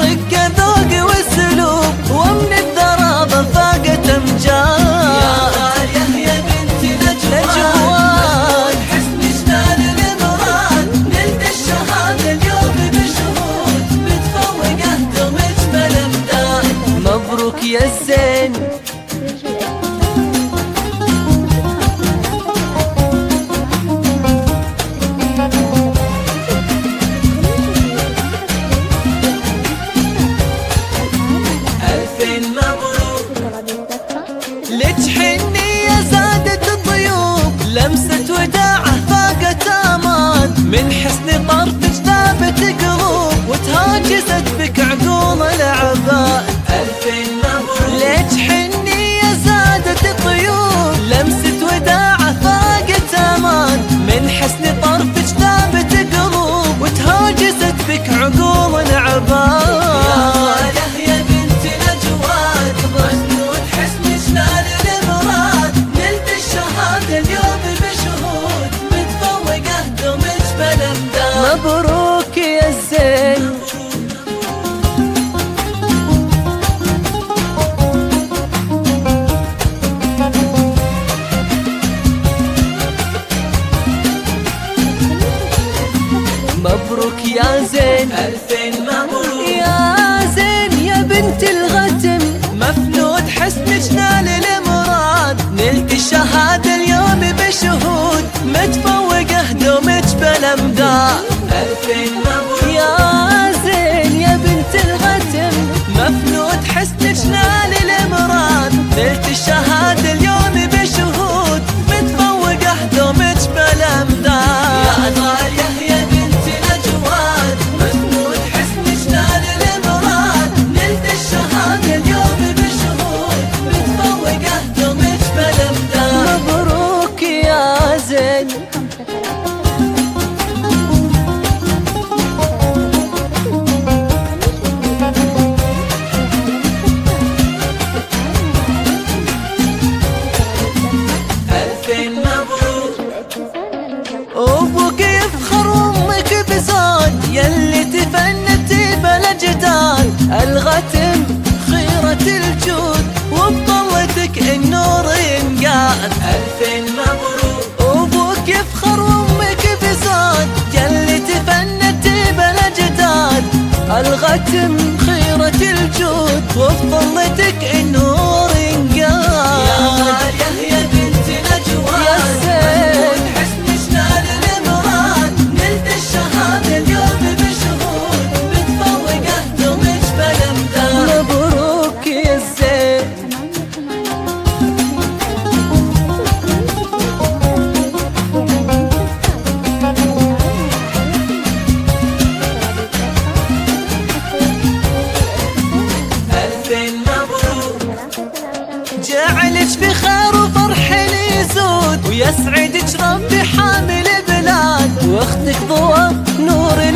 رقة ذوق واسلوب، ومن الدرابة فاقت امجاد. يا غالية يا بنت الاجواد، حسن جنان الامراض، نلت الشهادة اليوم بشهود، متفوقة دوم اجمل امداد. مبروك يا الزين. لك حنية زادت الضيوف، لمسة وداعة فاقت آمان، من حسن طرفك ذابت قلوب، وتهاجست بك عقول الأعباء. ألفين مبروك. لك حنية زادت الضيوف، لمسة وداعة فاقت آمان، من حسن طرفك ذابت قلوب، وتهاجست بك عقول الأعباء. مبروك يا الزين. مبروك يا زين. ألفين مبروك يا زين يا بنت الغتم، مفنود حسنك نال الامراض، نلت الشهادة اليوم بشهود، متفوقة دومك بالامداد. ألفين مبروك يا زين يا بنت الغتم، مفنود حسنك نال الامراض، نلت الشهادة اليوم بشهود، متفوقة دومك بالامداد. يا غالية يا بنت الاجواد، مفنود حسنك نال الامراض، نلت الشهادة اليوم بشهود، متفوقة دومك بالامداد. مبروك يا زين. أبوك يفخر وأمك بزود، يلي تفنتي بلا جدال، الغتم خيرة الجود، وبطلتك النور ينقاد. ألفين مبروك. أبوك يفخر وأمك بزود، يلي تفنتي بلا جدال، الغتم خيرة الجود، وبطلتك النور ينقاد. يا غالية يا بنت الاجواد، يا زين جعلك بخير وفرح يزود، ويسعدك ربي حامل بلاد، واختك ضوى نور